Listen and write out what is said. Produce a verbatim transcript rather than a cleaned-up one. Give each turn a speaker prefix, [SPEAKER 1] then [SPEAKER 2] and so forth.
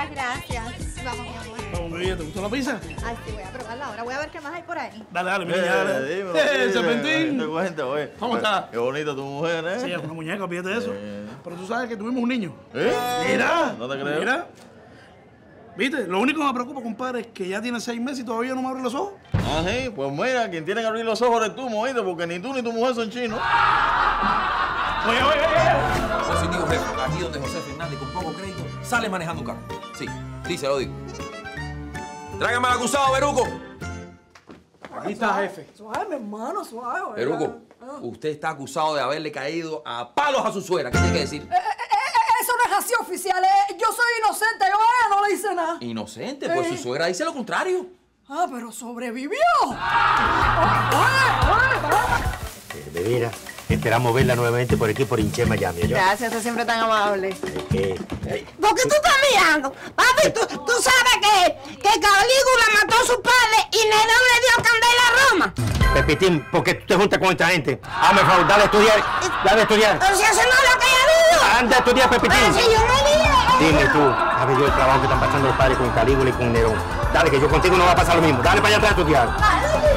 [SPEAKER 1] Muchas gracias. Vamos, mi amor.
[SPEAKER 2] Vamos, mi vida, ¿te gustó la pizza?
[SPEAKER 1] Ay, sí, voy a probarla ahora. Voy a ver qué más hay por ahí.
[SPEAKER 2] Dale, dale, mi niña, dale.
[SPEAKER 3] Dímelo,
[SPEAKER 2] ¡Eh,
[SPEAKER 3] sí,
[SPEAKER 2] Serpentín!
[SPEAKER 3] Te cuento, güey.
[SPEAKER 2] ¿Cómo está?
[SPEAKER 3] Qué bonita tu mujer, ¿eh?
[SPEAKER 2] Sí, es una muñeca, fíjate de eso.
[SPEAKER 3] Eh.
[SPEAKER 2] Pero tú sabes que tuvimos un niño.
[SPEAKER 3] ¿Eh?
[SPEAKER 2] Mira.
[SPEAKER 3] No te creo.
[SPEAKER 2] Mira. ¿Viste? Lo único que me preocupa, compadre, es que ya tiene seis meses y todavía no me abre los ojos.
[SPEAKER 3] Ah, sí, pues mira, quien tiene que abrir los ojos eres tú, mojito, porque ni tú ni tu mujer son chinos.
[SPEAKER 2] Oye, oye, oye.
[SPEAKER 4] Positivo, jefe. Aquí donde José Fernández con poco crédito sale manejando un carro. Sí, sí, se lo digo. Tráigame al acusado, Beruco.
[SPEAKER 5] Aquí está, jefe.
[SPEAKER 6] Suave, mi hermano, suave.
[SPEAKER 4] Beruco, usted está acusado de haberle caído a palos a su suegra. ¿Qué tiene que decir?
[SPEAKER 6] Eh, eh, eh, eso no es así, oficial. Eh. Yo soy inocente. Yo a ella no le hice nada.
[SPEAKER 4] Inocente, pues
[SPEAKER 6] Sí.
[SPEAKER 4] su suegra dice lo contrario.
[SPEAKER 6] Ah, pero sobrevivió.
[SPEAKER 7] De veras, esperamos verla nuevamente por aquí, por Inche, Miami. ¿Yo?
[SPEAKER 1] Gracias, usted siempre tan amable.
[SPEAKER 7] ¿Qué?
[SPEAKER 8] ¿Por qué tú estás mirando? Papi, tú, tú sabes que, que Calígula mató a su padre y Nerón le dio candela a Roma.
[SPEAKER 7] Pepitín, ¿por qué tú te juntas con esta gente? Hazme favor, dale a estudiar. Dale a estudiar.
[SPEAKER 8] O sea, eso no es lo que ella dijo.
[SPEAKER 7] Anda a estudiar, Pepitín.
[SPEAKER 8] Pero si yo no dije.
[SPEAKER 7] Dime tú, sabes yo el trabajo que están pasando los padres con Calígula y con Nerón. Dale, que yo contigo no va a pasar lo mismo. Dale para allá atrás a estudiar.